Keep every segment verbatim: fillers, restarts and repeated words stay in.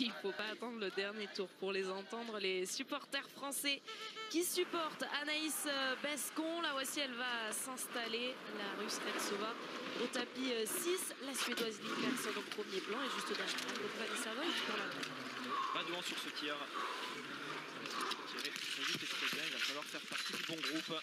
il faut pas attendre le dernier tour pour les entendre, les supporters français qui supportent Anaïs Bescon. La voici, elle va s'installer, la Russe Retsova au tapis six. La Suédoise Lynn Persson au premier plan et juste derrière donc Vanessa Voigt pour la main. Pas devant sur ce tir. Tirer très vite et très bien, il va falloir faire partie du bon groupe.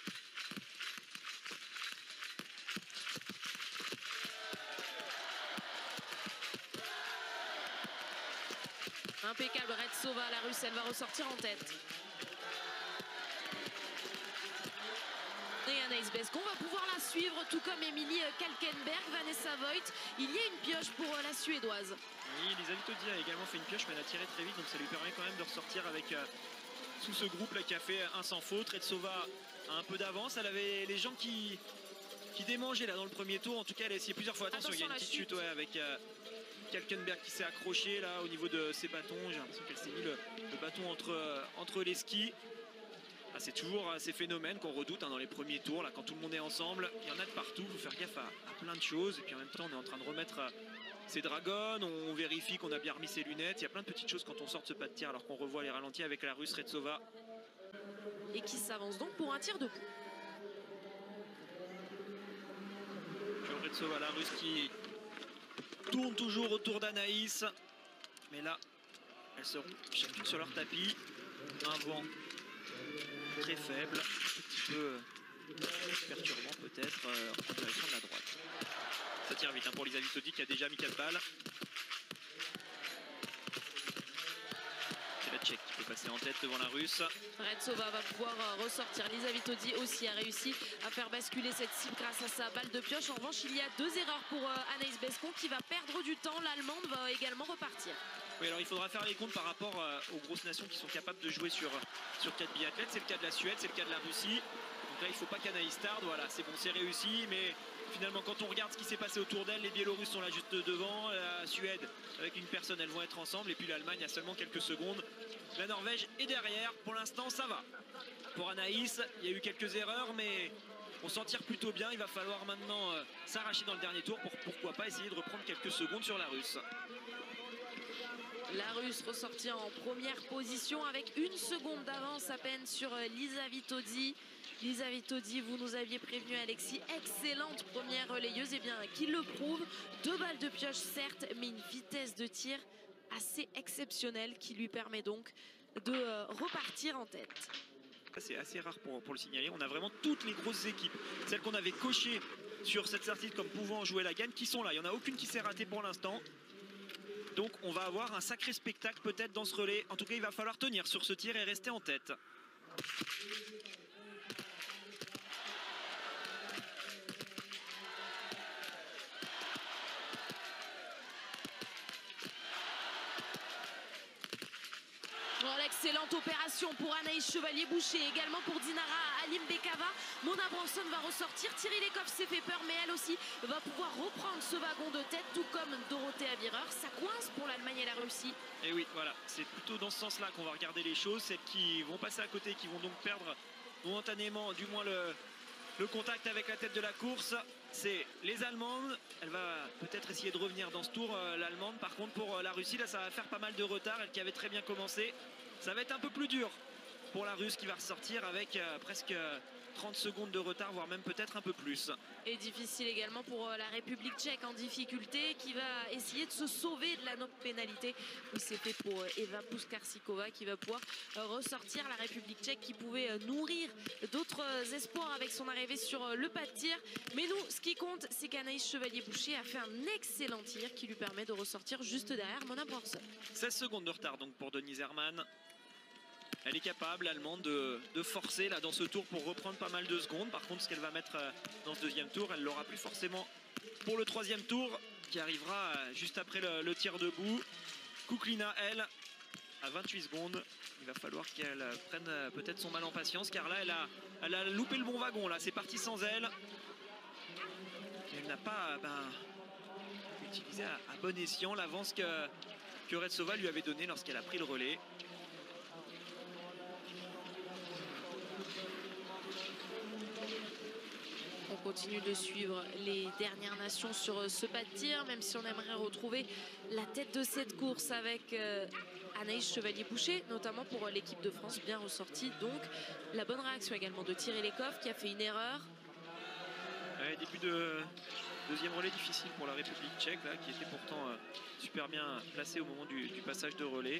Impeccable Retsova, la Russe, elle va ressortir en tête. Et Anaïs Bescon va pouvoir la suivre, tout comme Émilie Kalkenberg, Vanessa Voigt. Il y a une pioche pour la Suédoise. Oui, Lisa Vitodi a également fait une pioche, mais elle a tiré très vite, donc ça lui permet quand même de ressortir avec euh, sous ce groupe là qui a fait un sans faute. Retsova a un peu d'avance, elle avait les gens qui, qui démangeaient là dans le premier tour. En tout cas, elle a essayé plusieurs fois. Attention, Attention il y a une petite chute, chute ouais, avec euh, Kalkenberg qui s'est accroché là au niveau de ses bâtons. J'ai l'impression qu'elle s'est mis le, le bâton entre, euh, entre les skis. Ah, c'est toujours euh, ces phénomènes qu'on redoute hein, dans les premiers tours, là, quand tout le monde est ensemble. Il y en a de partout, il faut faire gaffe à, à plein de choses. Et puis en même temps, on est en train de remettre euh, ses dragons, on vérifie qu'on a bien remis ses lunettes. Il y a plein de petites choses quand on sort de ce pas de tir, alors qu'on revoit les ralentis avec la Russe Retsova. Et qui s'avance donc pour un tir de coup. Retsova, la Russe qui tourne toujours autour d'Anaïs. Mais là, elles seront chacune sur leur tapis. Un vent très faible, un petit peu perturbant peut-être euh, en direction de la droite. Ça tire vite hein, pour Lisa Vitodi qui a déjà mis quatre balles. C'est la Tchèque qui peut passer en tête devant la Russe. Retsova va pouvoir ressortir. Lisa Vitodi aussi a réussi à faire basculer cette cible grâce à sa balle de pioche. En revanche, il y a deux erreurs pour Anaïs Bescon qui va perdre du temps. L'Allemande va également repartir. Oui, alors il faudra faire les comptes par rapport euh, aux grosses nations qui sont capables de jouer sur, sur quatre biathlètes. C'est le cas de la Suède, c'est le cas de la Russie. Donc là, il ne faut pas qu'Anaïs tarde. Voilà, c'est bon, c'est réussi. Mais finalement, quand on regarde ce qui s'est passé autour d'elle, les Biélorusses sont là juste devant. La Suède, avec une personne, elles vont être ensemble. Et puis l'Allemagne a seulement quelques secondes. La Norvège est derrière. Pour l'instant, ça va. Pour Anaïs, il y a eu quelques erreurs, mais on s'en tire plutôt bien. Il va falloir maintenant euh, s'arracher dans le dernier tour pour pourquoi pas essayer de reprendre quelques secondes sur la Russe. La Russe ressortie en première position avec une seconde d'avance à peine sur Lisa Vitodi. Lisa Vitodi, vous nous aviez prévenu Alexis, excellente première relayeuse, et bien qui le prouve. Deux balles de pioche certes, mais une vitesse de tir assez exceptionnelle qui lui permet donc de euh, repartir en tête. C'est assez rare pour, pour le signaler. On a vraiment toutes les grosses équipes, celles qu'on avait cochées sur cette certitude comme pouvant jouer la gagne, qui sont là. Il n'y en a aucune qui s'est ratée pour l'instant. Donc on va avoir un sacré spectacle peut-être dans ce relais. En tout cas, il va falloir tenir sur ce tir et rester en tête. Oh, l'excellente opération pour Anaïs Chevalier-Boucher, également pour Dinara Alimbekova. Mona Bronson va ressortir. Thierry Lekhoff s'est fait peur, mais elle aussi va pouvoir reprendre ce wagon de tête, tout comme Dorothée Avireur. Ça coince pour l'Allemagne et la Russie. Et oui, voilà, c'est plutôt dans ce sens-là qu'on va regarder les choses. Celles qui vont passer à côté, qui vont donc perdre momentanément, du moins le, le contact avec la tête de la course, c'est les Allemandes. Elle va peut-être essayer de revenir dans ce tour, euh, l'Allemande. Par contre, pour euh, la Russie, là, ça va faire pas mal de retard. Elle qui avait très bien commencé. Ça va être un peu plus dur pour la Russe qui va ressortir avec euh, presque euh, trente secondes de retard, voire même peut-être un peu plus. Et difficile également pour la République tchèque en difficulté, qui va essayer de se sauver de la note pénalité. Oui, c'était pour Eva Puskarsikova qui va pouvoir ressortir. La République tchèque qui pouvait nourrir d'autres espoirs avec son arrivée sur le pas de tir. Mais nous, ce qui compte, c'est qu'Anaïs Chevalier-Boucher a fait un excellent tir qui lui permet de ressortir juste derrière Mona Bronson. seize secondes de retard donc pour Denise Herrmann. Elle est capable, l'Allemande, de, de forcer là, dans ce tour pour reprendre pas mal de secondes. Par contre, ce qu'elle va mettre euh, dans ce deuxième tour, elle l'aura plus forcément pour le troisième tour, qui arrivera euh, juste après le, le tir debout. Kuklina, elle, à vingt-huit secondes. Il va falloir qu'elle euh, prenne euh, peut-être son mal en patience, car là, elle a, elle a loupé le bon wagon. Là, c'est parti sans elle. Elle n'a pas ben, utilisé à, à bon escient l'avance que, que Retsova lui avait donnée lorsqu'elle a pris le relais. On continue de suivre les dernières nations sur ce pas de tir, même si on aimerait retrouver la tête de cette course avec euh, Anaïs Chevalier-Boucher, notamment pour l'équipe de France, bien ressortie. Donc la bonne réaction également de Thierry Lecoff qui a fait une erreur. Ouais, début de deuxième relais difficile pour la République tchèque, là, qui était pourtant euh, super bien placé au moment du, du passage de relais.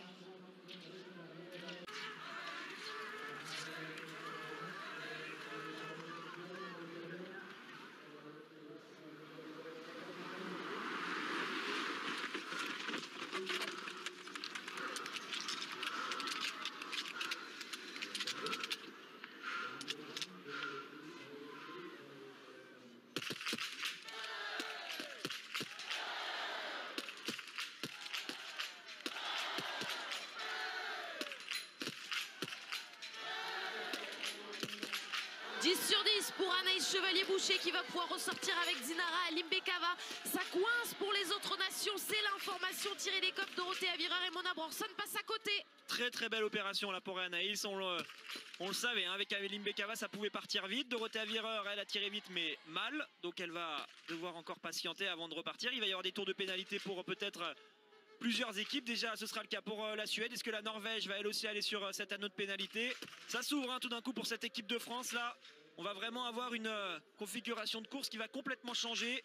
dix sur dix pour Anaïs Chevalier-Boucher qui va pouvoir ressortir avec Dinara Limbekava. Ça coince pour les autres nations, c'est l'information. Thierry Lecoff, Dorothée Avireur et Mona Bronson passent à côté. Très très belle opération là pour Anaïs, on le, on le savait, hein, avec Limbekava ça pouvait partir vite. Dorothée Avireur, elle a tiré vite mais mal, donc elle va devoir encore patienter avant de repartir. Il va y avoir des tours de pénalité pour peut-être plusieurs équipes. Déjà ce sera le cas pour euh, la Suède. Est-ce que la Norvège va elle aussi aller sur euh, cet anneau de pénalité? Ça s'ouvre hein, tout d'un coup pour cette équipe de France là. On va vraiment avoir une euh, configuration de course qui va complètement changer.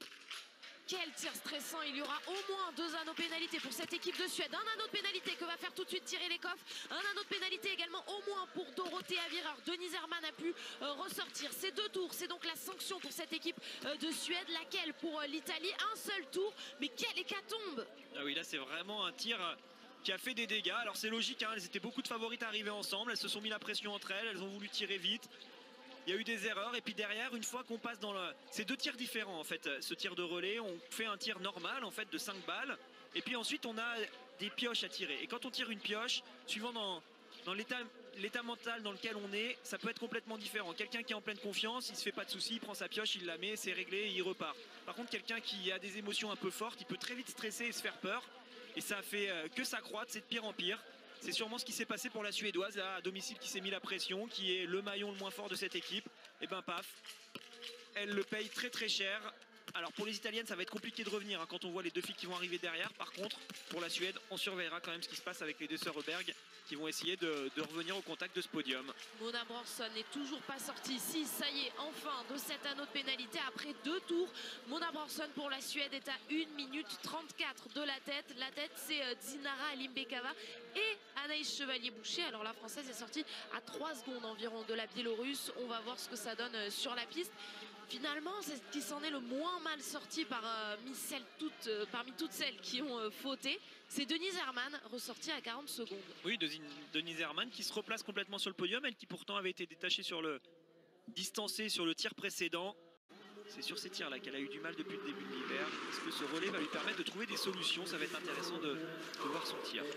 Quel tir stressant, il y aura au moins deux anneaux pénalité pour cette équipe de Suède. Un anneau de pénalité que va faire tout de suite Thierry Lecoff. Un anneau de pénalité également au moins pour Dorothée Avireur. Denise Herrmann a pu euh, ressortir ces deux tours. C'est donc la sanction pour cette équipe euh, de Suède. Laquelle pour euh, l'Italie? Un seul tour, mais quelle hécatombe! Ah oui, là c'est vraiment un tir euh, qui a fait des dégâts. Alors c'est logique, hein, elles étaient beaucoup de favorites arrivées ensemble. Elles se sont mis la pression entre elles, elles ont voulu tirer vite. Il y a eu des erreurs et puis derrière, une fois qu'on passe dans le... C'est deux tirs différents en fait, ce tir de relais. On fait un tir normal en fait de cinq balles et puis ensuite on a des pioches à tirer. Et quand on tire une pioche, suivant dans, dans l'état l'état mental dans lequel on est, ça peut être complètement différent. Quelqu'un qui est en pleine confiance, il se fait pas de soucis, il prend sa pioche, il la met, c'est réglé et il repart. Par contre, quelqu'un qui a des émotions un peu fortes, il peut très vite stresser et se faire peur. Et ça fait que s'accroître, c'est de pire en pire. C'est sûrement ce qui s'est passé pour la Suédoise là, à domicile, qui s'est mis la pression, qui est le maillon le moins fort de cette équipe. Et ben paf, elle le paye très très cher. Alors pour les Italiennes, ça va être compliqué de revenir hein, quand on voit les deux filles qui vont arriver derrière. Par contre, pour la Suède, on surveillera quand même ce qui se passe avec les deux sœurs Öberg qui vont essayer de, de revenir au contact de ce podium. Mona Bronson n'est toujours pas sortie. Si, ça y est, enfin, de cet anneau de pénalité après deux tours. Mona Bronson pour la Suède est à une minute trente-quatre de la tête. La tête, c'est euh, Dinara Limbekava et Anaïs Chevalier-Boucher. Alors la Française est sortie à trois secondes environ de la Biélorusse. On va voir ce que ça donne euh, sur la piste. Finalement, c'est ce qui s'en est le moins mal sorti par, euh, celles toutes, euh, parmi toutes celles qui ont euh, fauté. C'est Denise Herrmann, ressortie à quarante secondes. Oui, Denise Herrmann qui se replace complètement sur le podium, elle qui pourtant avait été détachée sur le distancée sur le tir précédent. C'est sur ces tirs-là qu'elle a eu du mal depuis le début de l'hiver. Est-ce que ce relais va lui permettre de trouver des solutions? Ça va être intéressant de, de voir son tir.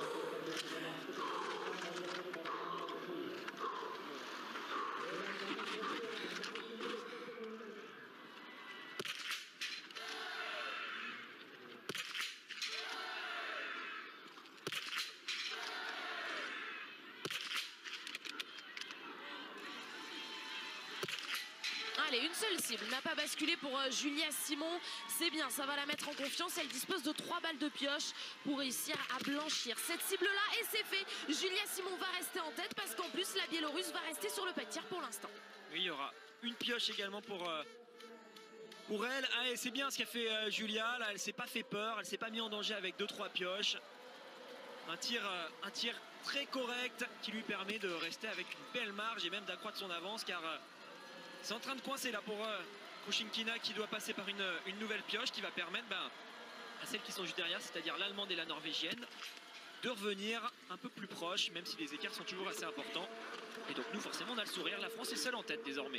Allez, une seule cible, n'a pas basculé pour euh, Julia Simon. C'est bien, ça va la mettre en confiance. Elle dispose de trois balles de pioche pour réussir à blanchir cette cible-là. Et c'est fait. Julia Simon va rester en tête parce qu'en plus, la Biélorusse va rester sur le pas de tir pour l'instant. Oui, il y aura une pioche également pour, euh, pour elle. Ah, et c'est bien ce qu'a fait euh, Julia. Là, elle s'est pas fait peur. Elle s'est pas mis en danger avec deux trois pioches. Un tir, euh, un tir très correct qui lui permet de rester avec une belle marge et même d'accroître son avance car... Euh, c'est en train de coincer là pour euh, Krušinkina qui doit passer par une, une nouvelle pioche qui va permettre ben, à celles qui sont juste derrière, c'est-à-dire l'allemande et la norvégienne, de revenir un peu plus proches, même si les écarts sont toujours assez importants. Et donc nous forcément on a le sourire, la France est seule en tête désormais.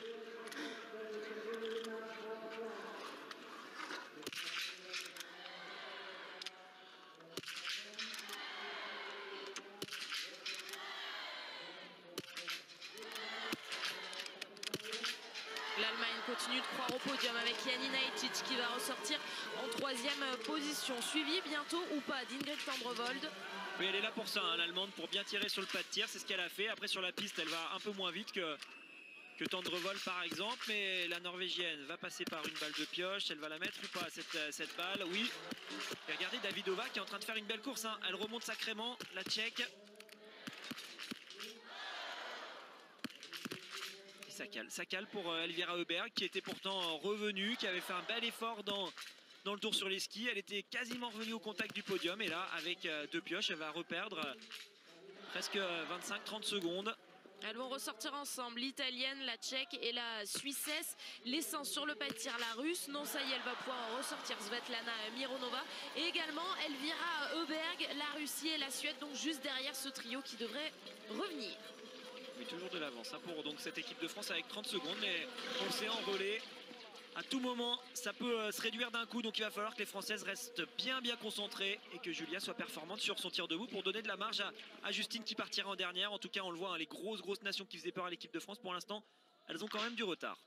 L'Allemagne continue de croire au podium avec Janina Ejtic qui va ressortir en troisième position. Suivi bientôt ou pas d'Ingrid Tendrevold. Oui, elle est là pour ça, hein, l'Allemande, pour bien tirer sur le pas de tir. C'est ce qu'elle a fait. Après, sur la piste, elle va un peu moins vite que, que Tendrevol par exemple, mais la Norvégienne va passer par une balle de pioche. Elle va la mettre ou pas cette, cette balle? Oui. Et regardez Davidova qui est en train de faire une belle course, hein. Elle remonte sacrément, la Tchèque. Et ça cale, ça cale pour Elvira Heuberg qui était pourtant revenue, qui avait fait un bel effort dans, dans le tour sur les skis. Elle était quasiment revenue au contact du podium et là avec deux pioches elle va reperdre presque vingt-cinq à trente secondes. Elles vont ressortir ensemble, l'italienne, la tchèque et la suissesse, laissant sur le pas de tir la russe. Non, ça y est, elle va pouvoir ressortir Svetlana Mironova et également Elvira Heuberg, la Russie et la Suède, donc juste derrière ce trio qui devrait revenir. Oui, toujours de l'avance hein, pour donc cette équipe de France avec trente secondes, mais on s'est envolé. À tout moment, ça peut euh, se réduire d'un coup, donc il va falloir que les Françaises restent bien bien concentrées et que Julia soit performante sur son tir debout pour donner de la marge à, à Justine qui partira en dernière. En tout cas, on le voit, hein, les grosses grosses nations qui faisaient peur à l'équipe de France, pour l'instant, elles ont quand même du retard.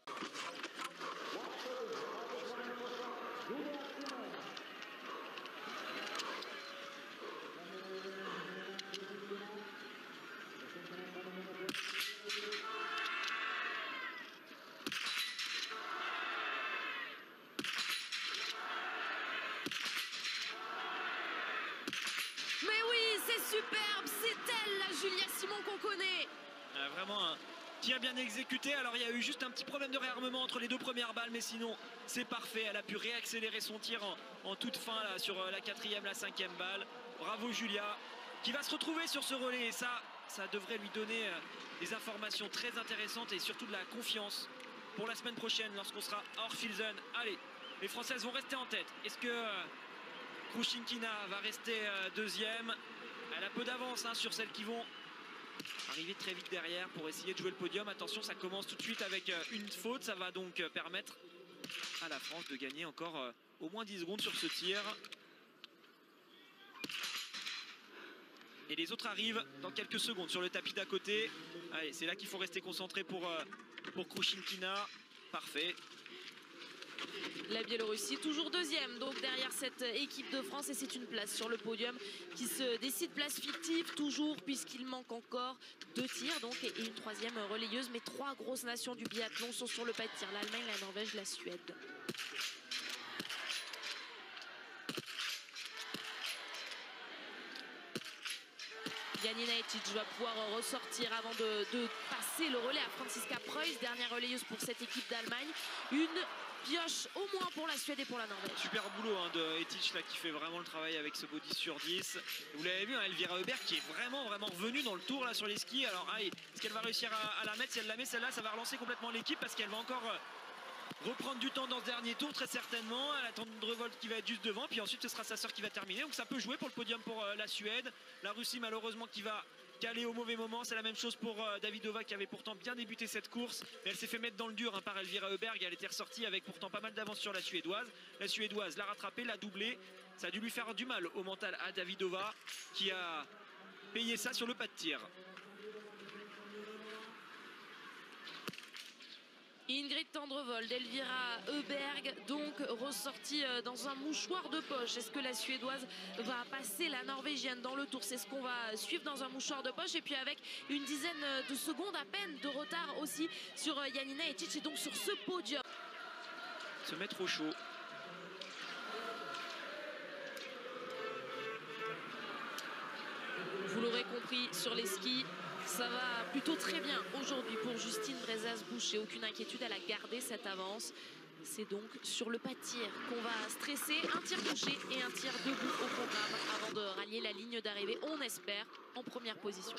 Superbe, c'est elle la Julia Simon qu'on connaît. Euh, vraiment un tir bien exécuté. Alors il y a eu juste un petit problème de réarmement entre les deux premières balles, mais sinon c'est parfait. Elle a pu réaccélérer son tir en, en toute fin là, sur la quatrième, la cinquième balle. Bravo Julia qui va se retrouver sur ce relais et ça, ça devrait lui donner euh, des informations très intéressantes et surtout de la confiance pour la semaine prochaine lorsqu'on sera hors Filzen. Allez, les Françaises vont rester en tête. Est-ce que euh, Krushinkina va rester euh, deuxième? Elle a peu d'avance hein, sur celles qui vont arriver très vite derrière pour essayer de jouer le podium. Attention, ça commence tout de suite avec une faute. Ça va donc permettre à la France de gagner encore euh, au moins dix secondes sur ce tir. Et les autres arrivent dans quelques secondes sur le tapis d'à côté. Allez, c'est là qu'il faut rester concentré pour, euh, pour Krushinkina. Parfait. La Biélorussie toujours deuxième donc derrière cette équipe de France et c'est une place sur le podium qui se décide, place fictive toujours puisqu'il manque encore deux tirs donc et une troisième relayeuse, mais trois grosses nations du biathlon sont sur le pas de tir, l'Allemagne, la Norvège, la Suède. Janina Etic va pouvoir ressortir avant de, de passer le relais à Franziska Preuss, dernière relayeuse pour cette équipe d'Allemagne. Une pioche au moins pour la Suède et pour la Norvège. Super boulot hein, de Etic là qui fait vraiment le travail avec ce body sur dix. Vous l'avez vu, hein, Elvira Heuberg qui est vraiment vraiment revenue dans le tour là sur les skis. Alors allez, est-ce qu'elle va réussir à, à la mettre? Si elle la met celle-là, ça va relancer complètement l'équipe parce qu'elle va encore euh, reprendre du temps dans ce dernier tour très certainement. Elle attend Tendrevol qui va être juste devant, puis ensuite ce sera sa sœur qui va terminer. Donc ça peut jouer pour le podium pour euh, la Suède. La Russie malheureusement qui va calé au mauvais moment. C'est la même chose pour euh, Davidova qui avait pourtant bien débuté cette course, mais elle s'est fait mettre dans le dur hein, par Elvira Heuberg. Elle était ressortie avec pourtant pas mal d'avance sur la Suédoise. La Suédoise l'a rattrapée, l'a doublée. Ça a dû lui faire du mal au mental à Davidova qui a payé ça sur le pas de tir. Ingrid Tendrevol, d'Elvira Heuberg, donc ressortie dans un mouchoir de poche. Est-ce que la Suédoise va passer la Norvégienne dans le tour? C'est ce qu'on va suivre dans un mouchoir de poche. Et puis avec une dizaine de secondes à peine de retard aussi sur Janina Etic et donc sur ce podium. Se mettre au chaud. Vous l'aurez compris, sur les skis, ça va plutôt très bien aujourd'hui pour Justine Brezas-Boucher. Aucune inquiétude, elle a gardé cette avance. C'est donc sur le pas de tir qu'on va stresser. Un tir couché et un tir debout au programme avant de rallier la ligne d'arrivée, on espère, en première position.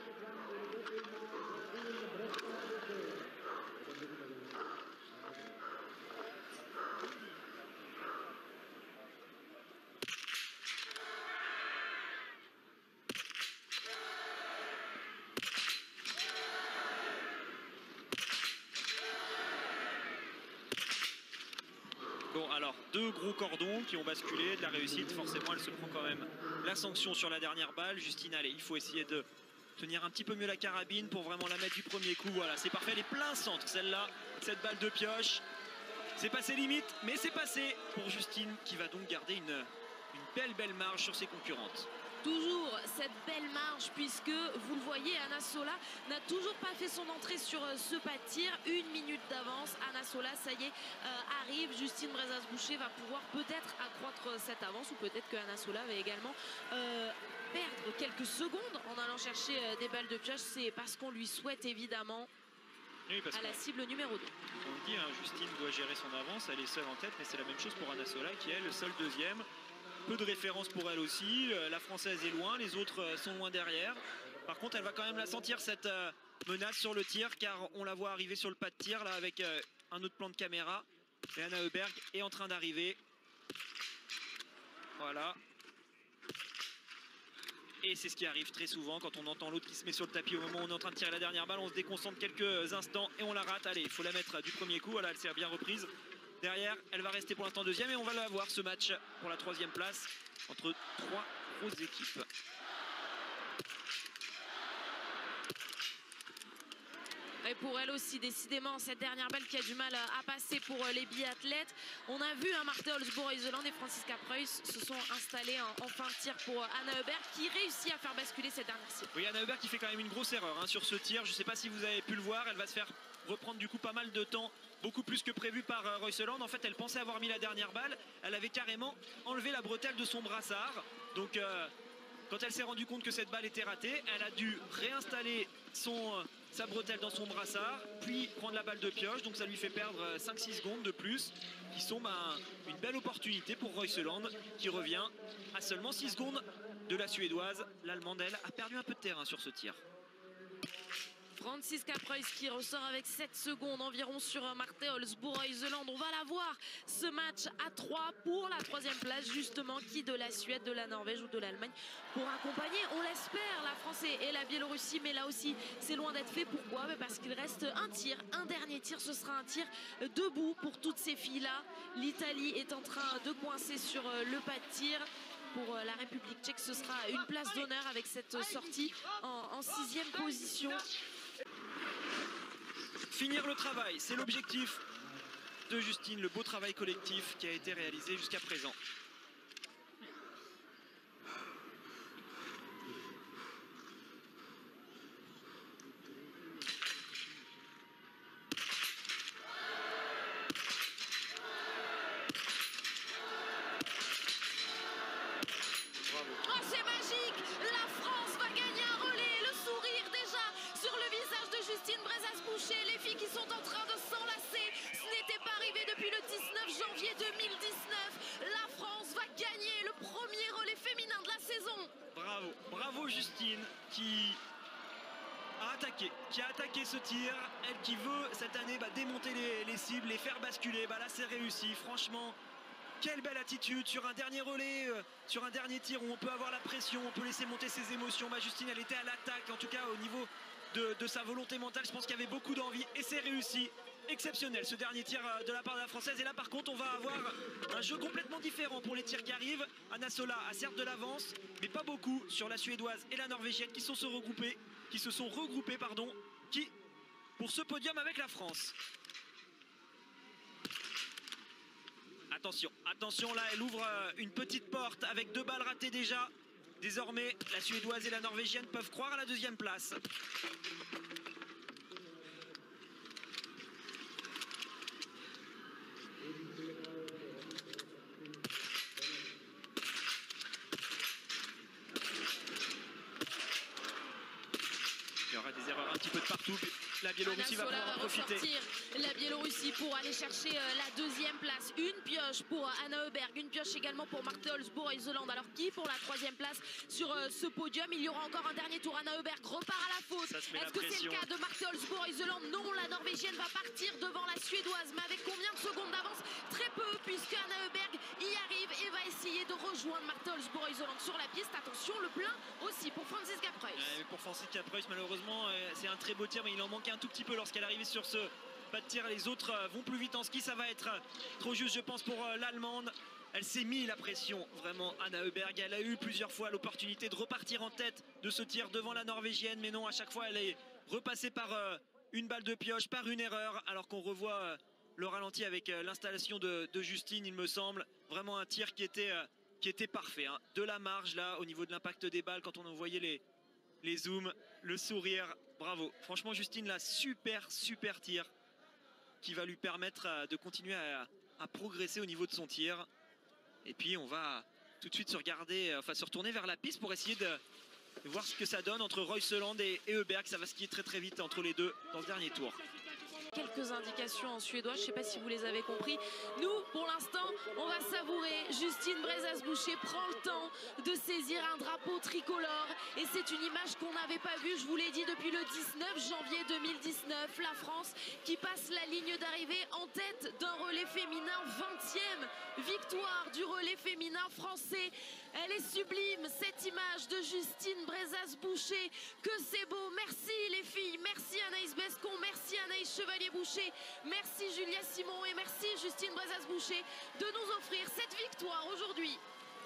Bon, alors deux gros cordons qui ont basculé, de la réussite, forcément elle se prend quand même la sanction sur la dernière balle. Justine, allez, il faut essayer de tenir un petit peu mieux la carabine pour vraiment la mettre du premier coup. Voilà, c'est parfait, elle est plein centre celle-là, cette balle de pioche. C'est passé limite, mais c'est passé pour Justine qui va donc garder une, une belle belle marge sur ses concurrentes. Toujours cette belle marge puisque vous le voyez, Anna Sola n'a toujours pas fait son entrée sur ce pas de tir. Une minute d'avance. Anna Sola, ça y est, euh, arrive. Justine Brezas-Boucher va pouvoir peut-être accroître cette avance ou peut-être que Anna Sola va également euh, perdre quelques secondes en allant chercher euh, des balles de pioche. C'est parce qu'on lui souhaite évidemment oui, parce à la cible numéro deux. On le dit, hein, Justine doit gérer son avance. Elle est seule en tête, mais c'est la même chose pour Anna Sola qui est le seul deuxième. Peu de références pour elle aussi, la française est loin, les autres sont loin derrière. Par contre, elle va quand même la sentir cette menace sur le tir, car on la voit arriver sur le pas de tir là avec un autre plan de caméra. Et Anna Heuberg est en train d'arriver. Voilà. Et c'est ce qui arrive très souvent quand on entend l'autre qui se met sur le tapis au moment où on est en train de tirer la dernière balle. On se déconcentre quelques instants et on la rate. Allez, il faut la mettre du premier coup. Voilà, elle s'est bien reprise. Derrière, elle va rester pour l'instant deuxième et on va la voir ce match pour la troisième place entre trois grosses équipes. Et pour elle aussi, décidément, cette dernière balle qui a du mal à passer pour les biathlètes. On a vu hein, Marthe Holzbourg-Iseland et Franziska Preuss se sont installés en, en fin de tir pour Anna Heuberg qui réussit à faire basculer cette dernière cible. Oui, Anna Heuberg qui fait quand même une grosse erreur hein, sur ce tir. Je ne sais pas si vous avez pu le voir, elle va se faire reprendre du coup pas mal de temps, beaucoup plus que prévu par euh, Reuseland. En fait, elle pensait avoir mis la dernière balle, elle avait carrément enlevé la bretelle de son brassard. Donc euh, quand elle s'est rendue compte que cette balle était ratée, elle a dû réinstaller son, euh, sa bretelle dans son brassard, puis prendre la balle de pioche. Donc ça lui fait perdre euh, cinq six secondes de plus, qui sont bah, une belle opportunité pour Reuseland, qui revient à seulement six secondes de la Suédoise. L'Allemande, elle, a perdu un peu de terrain sur ce tir. Franziska Preuss qui ressort avec sept secondes environ sur Marthe Holzbourg-Iseland. On va la voir ce match à trois pour la troisième place justement, qui de la Suède, de la Norvège ou de l'Allemagne pour accompagner, on l'espère, la France et la Biélorussie. Mais là aussi c'est loin d'être fait. Pourquoi? Parce qu'il reste un tir, un dernier tir. Ce sera un tir debout pour toutes ces filles là. L'Italie est en train de coincer sur le pas de tir. Pour la République tchèque, ce sera une place d'honneur avec cette sortie en, en sixième position. Finir le travail, c'est l'objectif de Justine, le beau travail collectif qui a été réalisé jusqu'à présent. Oh, c'est magique! La France va gagner un relais, le sourire déjà sur le visage de Justine Brezas-Boucher. Les filles qui sont en train de s'enlacer, ce n'était pas arrivé depuis le dix-neuf janvier deux mille dix-neuf. La France va gagner le premier relais féminin de la saison. Bravo, bravo Justine qui a attaqué, qui a attaqué ce tir. Elle qui veut cette année bah, démonter les, les cibles, les faire basculer. Bah, là c'est réussi, franchement. Quelle belle attitude sur un dernier relais, euh, sur un dernier tir où on peut avoir la pression, on peut laisser monter ses émotions. Bah, Justine, elle était à l'attaque, en tout cas au niveau de, de sa volonté mentale. Je pense qu'il y avait beaucoup d'envie et c'est réussi. Exceptionnel ce dernier tir de la part de la Française. Et là par contre on va avoir un jeu complètement différent pour les tirs qui arrivent. Anna Sola a certes de l'avance, mais pas beaucoup sur la Suédoise et la Norvégienne qui sont se regrouper, qui se sont regroupés pardon, qui pour ce podium avec la France. Attention, attention là, elle ouvre une petite porte avec deux balles ratées déjà. Désormais, la Suédoise et la Norvégienne peuvent croire à la deuxième place. Il y aura des erreurs un petit peu de partout. La Biélorussie va pouvoir en profiter. La Biélorussie pour aller chercher la deuxième place. Une pioche pour Anna Heuberg, une pioche également pour Marthe Holzbourg-Iseland. Alors qui pour la troisième place sur ce podium? Il y aura encore un dernier tour. Anna Heuberg repart à la faute. Est-ce que c'est le cas de Marthe Holzbourg-Iseland? Non, la Norvégienne va partir devant la Suédoise. Mais avec combien de secondes d'avance? Très peu, puisque Anna Heuberg y arrive et va essayer de rejoindre Marthe Holzbourg-Iseland sur la piste. Attention, le plein aussi pour Franziska Preuss. Ouais, pour Franziska Preuss, malheureusement, c'est un très beau tir, mais il en manquait un tout petit peu lorsqu'elle arrivait sur ce pas de tir. Les autres vont plus vite en ski, ça va être trop juste je pense pour l'Allemande. Elle s'est mis la pression vraiment, Anna Heuberg. Elle a eu plusieurs fois l'opportunité de repartir en tête de ce tir devant la Norvégienne, mais non, à chaque fois elle est repassée par une balle de pioche, par une erreur, alors qu'on revoit le ralenti avec l'installation de, de Justine, il me semble. Vraiment un tir qui était qui était parfait. Hein. De la marge là, au niveau de l'impact des balles, quand on en voyait les, les zooms, le sourire, bravo. Franchement, Justine, là, super, super tir qui va lui permettre de continuer à, à progresser au niveau de son tir. Et puis, on va tout de suite se regarder, enfin se retourner vers la piste pour essayer de voir ce que ça donne entre Royseland et, et Öberg. Ça va skier très très vite entre les deux dans ce dernier tour. Quelques indications en suédois, je ne sais pas si vous les avez compris. Nous, pour l'instant, on va savourer. Justine Brezas-Boucher prend le temps de saisir un drapeau tricolore. Et c'est une image qu'on n'avait pas vue, je vous l'ai dit, depuis le dix-neuf janvier deux mille dix-neuf. La France qui passe la ligne d'arrivée en tête d'un relais féminin. vingtième victoire du relais féminin français. Elle est sublime, cette image de Justine Brezas-Boucher. Que c'est beau. Merci les filles, merci Anaïs Bescon, merci Anaïs Chevalier-Boucher, merci Julia Simon et merci Justine Brezas-Boucher de nous offrir cette victoire aujourd'hui.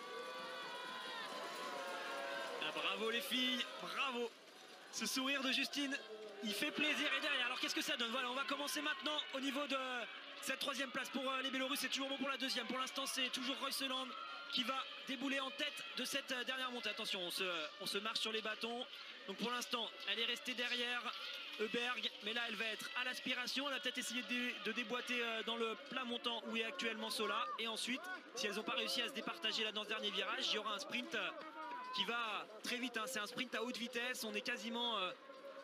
Ah, bravo les filles, bravo. Ce sourire de Justine, il fait plaisir. Et derrière, alors qu'est-ce que ça donne? Voilà, on va commencer maintenant au niveau de cette troisième place pour les Biélorusses. C'est toujours bon pour la deuxième. Pour l'instant, c'est toujours Royseland qui va débouler en tête de cette dernière montée. Attention, on se, on se marche sur les bâtons. Donc pour l'instant, elle est restée derrière Öberg, mais là elle va être à l'aspiration. Elle va peut-être essayer de, de déboîter dans le plat montant où est actuellement Sola. Et ensuite, si elles n'ont pas réussi à se départager là dans ce dernier virage, il y aura un sprint qui va très vite. Hein. C'est un sprint à haute vitesse. On est quasiment euh,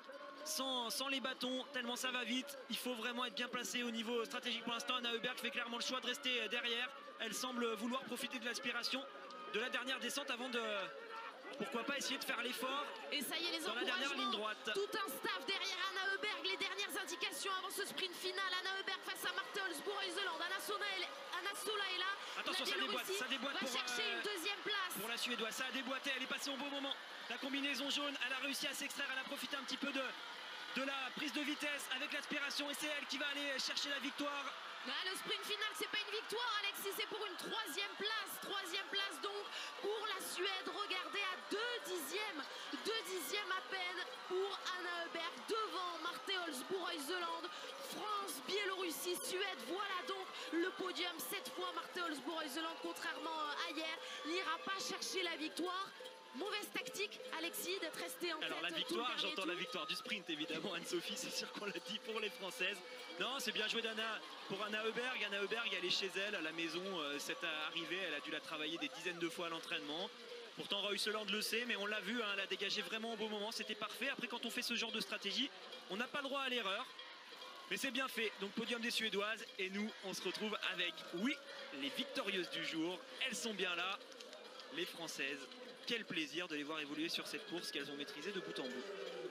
sans, sans les bâtons, tellement ça va vite. Il faut vraiment être bien placé au niveau stratégique pour l'instant. Anna Öberg fait clairement le choix de rester derrière. Elle semble vouloir profiter de l'aspiration de la dernière descente avant de, pourquoi pas, essayer de faire l'effort. Et ça y est, les dans la dernière ligne droite. Tout un staff derrière Anna Öberg. Les dernières indications avant ce sprint final. Anna Öberg face à Marte Olsboe-Royseland. Anna Sola, Anna Sola est là. Attention, ça déboîte, ça déboîte va pour, chercher euh, une deuxième place. Pour la Suédoise, ça a déboîté. Elle est passée au bon moment. La combinaison jaune, elle a réussi à s'extraire. Elle a profité un petit peu de, de la prise de vitesse avec l'aspiration. Et c'est elle qui va aller chercher la victoire. Ah, le sprint final, c'est pas une victoire, Alexis, c'est pour une troisième place. Troisième place donc pour la Suède. Regardez, à deux dixièmes, deux dixièmes à peine pour Anna Öberg devant Marte Olsboe-Royseland. France, Biélorussie, Suède, voilà donc le podium. Cette fois, Marte Olsboe-Royseland, contrairement à hier, n'ira pas chercher la victoire. Mauvaise tactique, Alexis, d'être resté en tête. Alors la victoire, j'entends la victoire du sprint évidemment, Anne-Sophie, c'est sûr qu'on l'a dit pour les Françaises. Non, c'est bien joué d'Anna pour Anna Öberg. Anna Öberg, elle est chez elle à la maison, euh, cette arrivée, elle a dû la travailler des dizaines de fois à l'entraînement. Pourtant Royseland le sait, mais on l'a vu, hein, elle a dégagé vraiment au bon moment, c'était parfait. Après, quand on fait ce genre de stratégie, on n'a pas le droit à l'erreur. Mais c'est bien fait, donc podium des Suédoises. Et nous, on se retrouve avec, oui, les victorieuses du jour. Elles sont bien là, les Françaises. Quel plaisir de les voir évoluer sur cette course qu'elles ont maîtrisée de bout en bout.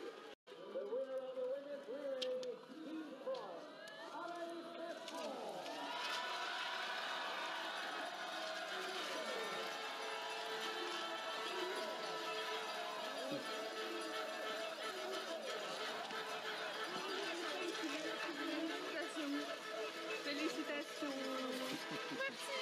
Félicitations. Merci.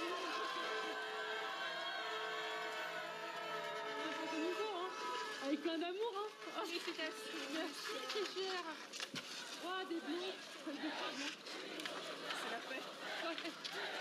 Avec plein d'amour, hein. Oh, félicitations. Merci, très cher. Oh, des bleus. C'est la paix. Ouais.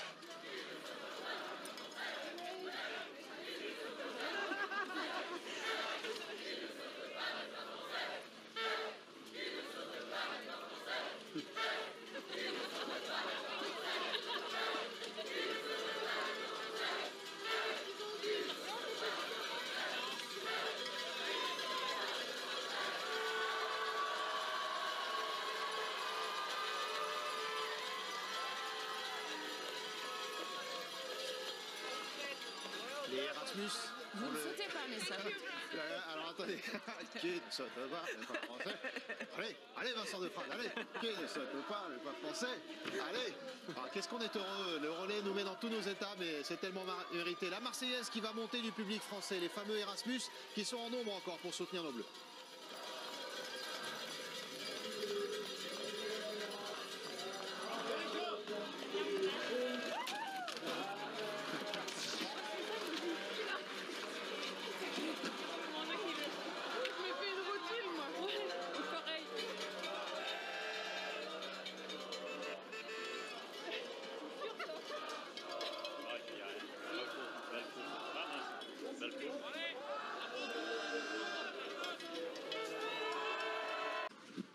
Les Erasmus. Vous ne le... sautez pas, mais ça. Alors attendez, qui ne saute pas, n'est pas français. Allez, allez Vincent Defrange, allez, qui ne saute pas, n'est pas français. Allez, alors qu'est-ce qu'on est heureux, le relais nous met dans tous nos états, mais c'est tellement mérité. La Marseillaise qui va monter du public français, les fameux Erasmus qui sont en nombre encore pour soutenir nos Bleus.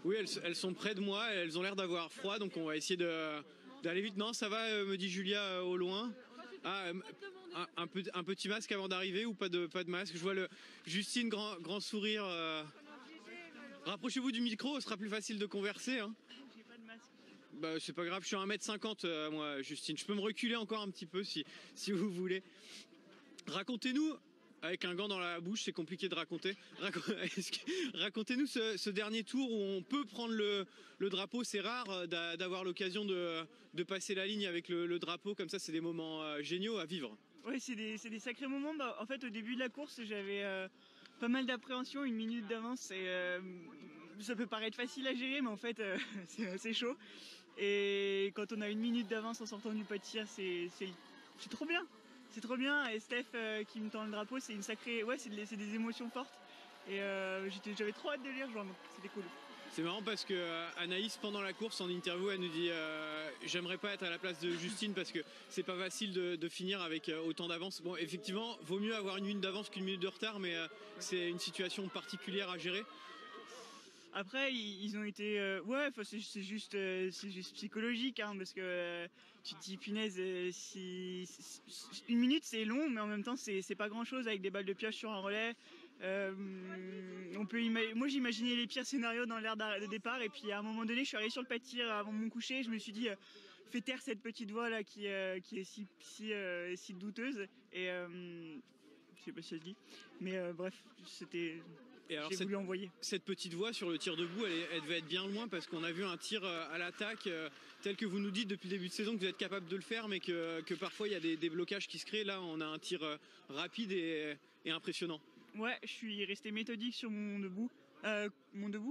Oui, elles, elles sont près de moi, elles ont l'air d'avoir froid, donc on va essayer de, d'aller vite. Non, ça va, euh, me dit Julia euh, au loin. Ah, euh, un, un, peu, un petit masque avant d'arriver ou pas de, pas de masque? Je vois le Justine, grand, grand sourire. Euh... Rapprochez-vous du micro, ce sera plus facile de converser. Hein. J'ai pas de masque. Bah, c'est pas grave, je suis à un mètre cinquante euh, moi, Justine. Je peux me reculer encore un petit peu si, si vous voulez. Racontez-nous. Avec un gant dans la bouche, c'est compliqué de raconter. Racontez-nous ce, ce dernier tour où on peut prendre le, le drapeau. C'est rare d'avoir l'occasion de, de passer la ligne avec le, le drapeau. Comme ça, c'est des moments géniaux à vivre. Oui, c'est des, des sacrés moments. Bah, en fait, au début de la course, j'avais euh, pas mal d'appréhension, une minute d'avance. Et euh, ça peut paraître facile à gérer, mais en fait, euh, c'est assez chaud. Et quand on a une minute d'avance en sortant du pas de tir, c'est trop bien. C'est trop bien, et Steph euh, qui me tend le drapeau, c'est une sacrée, ouais, c'est des, des émotions fortes. Et euh, j'avais trop hâte de les rejoindre, c'était cool. C'est marrant parce que euh, Anaïs, pendant la course, en interview, elle nous dit euh, j'aimerais pas être à la place de Justine parce que c'est pas facile de, de finir avec euh, autant d'avance. Bon, effectivement, vaut mieux avoir une minute d'avance qu'une minute de retard, mais euh, c'est une situation particulière à gérer. Après, ils ont été... Euh, ouais, c'est juste, euh, juste psychologique, hein, parce que euh, tu te dis, punaise, euh, si, si, une minute, c'est long, mais en même temps, c'est pas grand-chose avec des balles de pioche sur un relais. Euh, on peut Moi, j'imaginais les pires scénarios dans l'air de départ, et puis à un moment donné, je suis arrivé sur le pas de tir avant mon coucher, je me suis dit, euh, fais taire cette petite voix là qui, euh, qui est si, si, euh, si douteuse. Et euh, je sais pas si ça se dit, mais euh, bref, c'était... Et alors, j'ai voulu cette, envoyer. Cette petite voix sur le tir debout, elle, elle devait être bien loin parce qu'on a vu un tir à l'attaque euh, tel que vous nous dites depuis le début de saison que vous êtes capable de le faire, mais que, que parfois il y a des, des blocages qui se créent. Là, on a un tir euh, rapide et, et impressionnant. Ouais, je suis resté méthodique sur mon debout. Euh, mon debout.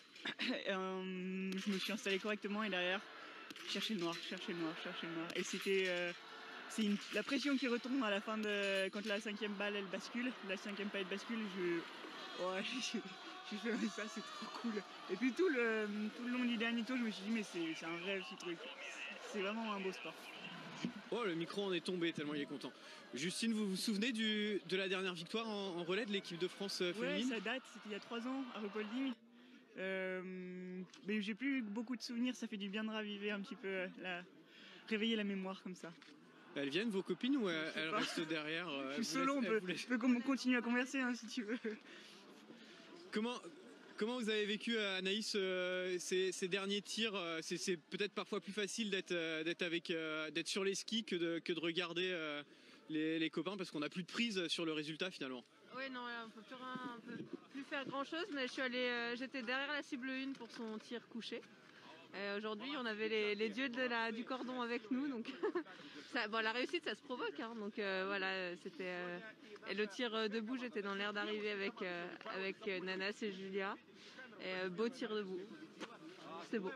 euh, je me suis installé correctement et derrière, chercher le noir, chercher le noir, chercher le noir. Et c'était... Euh, c'est la pression qui retombe à la fin de... Quand la cinquième balle, elle bascule. La cinquième balle bascule, je... Ouais, j'ai fait ça, c'est trop cool. Et puis tout le, tout le long du dernier tour, je me suis dit, mais c'est un rêve ce truc. C'est vraiment un beau sport. Oh, le micro en est tombé tellement il est content. Justine, vous vous souvenez du, de la dernière victoire en, en relais de l'équipe de France féminine? Ouais, ça date, c'était il y a trois ans à Ruhpolding. Euh, mais j'ai plus beaucoup de souvenirs, ça fait du bien de raviver un petit peu, la, réveiller la mémoire comme ça. Elles viennent, vos copines, ou elles, elles restent derrière? Je suis solo, on peut, laisse... peut continuer à converser hein, si tu veux. Comment, comment vous avez vécu, Anaïs, euh, ces, ces derniers tirs? C'est peut-être parfois plus facile d'être euh, d'être avec euh, d'être sur les skis que de, que de regarder euh, les, les copains parce qu'on n'a plus de prise sur le résultat finalement. Oui, non, on peut plus, rien, on peut plus faire grand-chose, mais je suis allée, euh, j'étais derrière la cible un pour son tir couché. Aujourd'hui, on avait les, les dieux de la, du cordon avec nous, donc ça, bon, la réussite, ça se provoque. Hein, donc euh, voilà, c'était euh, et le tir euh, debout, j'étais dans l'air d'arriver avec euh, avec euh, Nanas et Julia. Et euh, beau tir debout, c'était beau.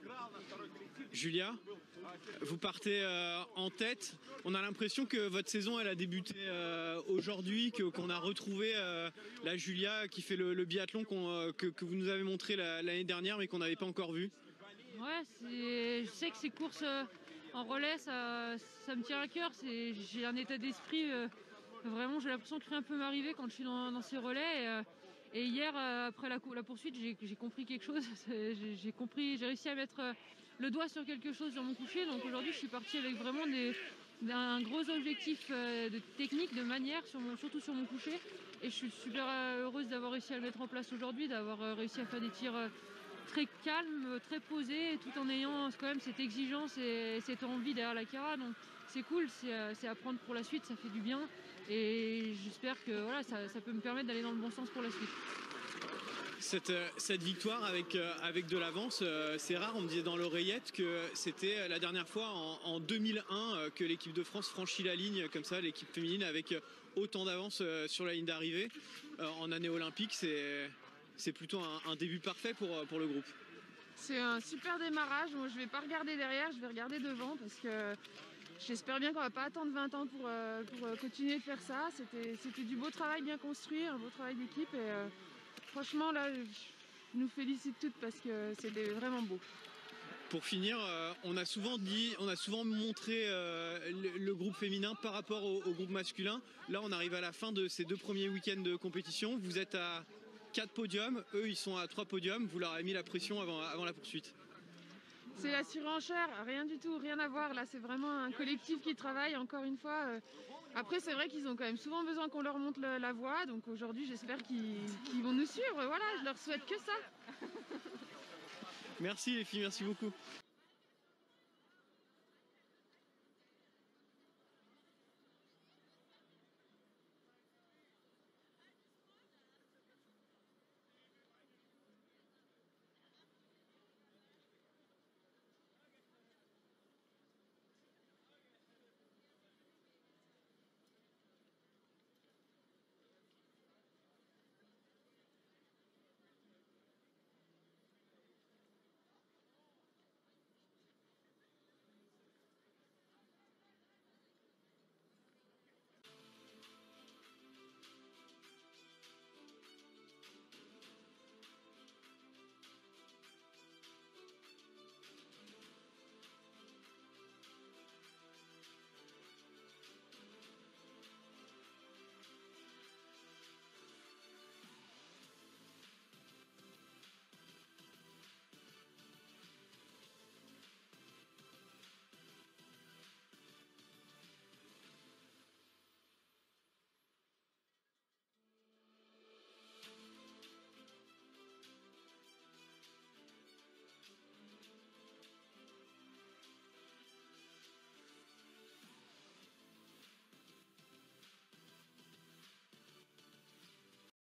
Julia, vous partez euh, en tête. On a l'impression que votre saison, elle a débuté euh, aujourd'hui, qu'on a retrouvé euh, la Julia qui fait le, le biathlon qu'on, euh, que, que vous nous avez montré l'année dernière, mais qu'on n'avait pas encore vu. Ouais, je sais que ces courses euh, en relais, ça, ça me tient à cœur. J'ai un état d'esprit, euh, vraiment, j'ai l'impression que rien peut m'arriver quand je suis dans, dans ces relais. Et, euh, et hier, euh, après la, la poursuite, j'ai compris quelque chose. J'ai compris, j'ai réussi à mettre euh, le doigt sur quelque chose sur mon coucher. Donc aujourd'hui, je suis partie avec vraiment des, un gros objectif euh, de technique, de manière, sur mon, surtout sur mon coucher. Et je suis super euh, heureuse d'avoir réussi à le mettre en place aujourd'hui, d'avoir euh, réussi à faire des tirs... Euh, très calme, très posé, tout en ayant quand même cette exigence et cette envie derrière la cara. Donc c'est cool, c'est à prendre pour la suite, ça fait du bien. Et j'espère que voilà, ça, ça peut me permettre d'aller dans le bon sens pour la suite. Cette, cette victoire avec, avec de l'avance, c'est rare. On me disait dans l'oreillette que c'était la dernière fois en, en deux mille un que l'équipe de France franchit la ligne comme ça, l'équipe féminine avec autant d'avance sur la ligne d'arrivée. En année olympique, c'est... C'est plutôt un, un début parfait pour, pour le groupe. C'est un super démarrage. Moi, je ne vais pas regarder derrière, je vais regarder devant parce que j'espère bien qu'on ne va pas attendre vingt ans pour, pour continuer de faire ça. C'était du beau travail bien construit, un beau travail d'équipe. Et euh, franchement, là, je nous félicite toutes parce que c'était vraiment beau. Pour finir, euh, on a souvent dit, on a souvent montré euh, le, le groupe féminin par rapport au, au groupe masculin. Là, on arrive à la fin de ces deux premiers week-ends de compétition. Vous êtes à quatre podiums, eux ils sont à trois podiums, vous leur avez mis la pression avant, avant la poursuite. C'est la surenchère, rien du tout, rien à voir. Là, c'est vraiment un collectif qui travaille, encore une fois. euh. Après, c'est vrai qu'ils ont quand même souvent besoin qu'on leur montre le- la voie. Donc aujourd'hui, j'espère qu'ils qu'ils vont nous suivre. Voilà, je leur souhaite que ça. Merci les filles, merci beaucoup.